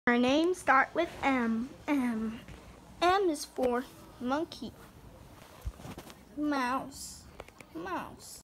Our names start with M. M. M is for monkey. Mouse. Mouse.